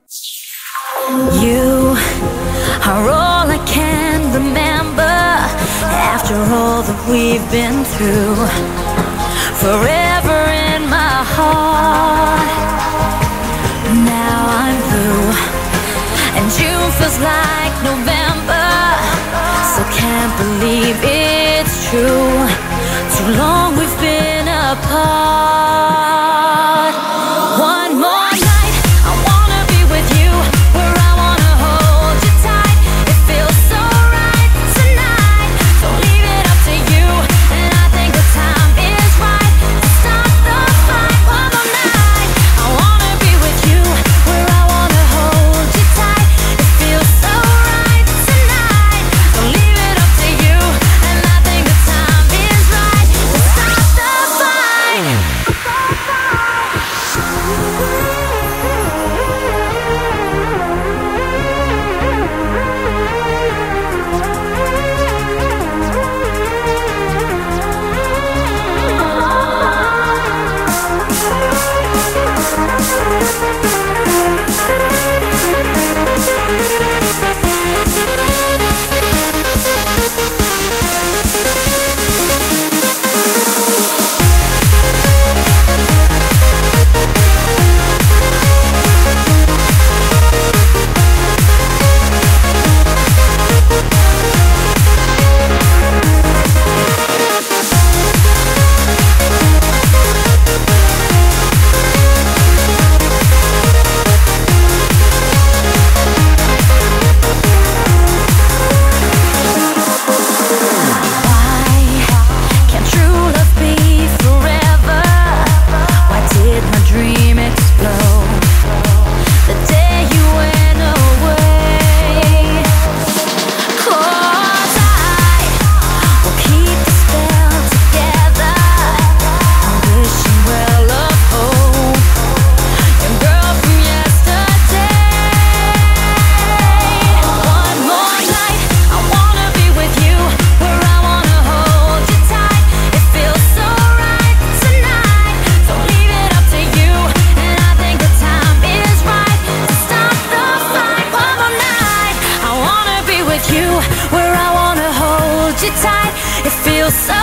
You are all I can remember after all that we've been through. Forever in my heart. Now I'm blue, and June feels like November. So can't believe it's true. Too long we've been apart. One more night, I wanna be with you, where I wanna hold you tight. It feels so right tonight. Don't leave it up to you, and I think the time is right to stop the fight. One more night, I wanna be with you, where I wanna hold you tight. It feels so right tonight. Don't leave it up to you, and I think the time is right to stop the fight. Where I wanna hold you tight. It feels so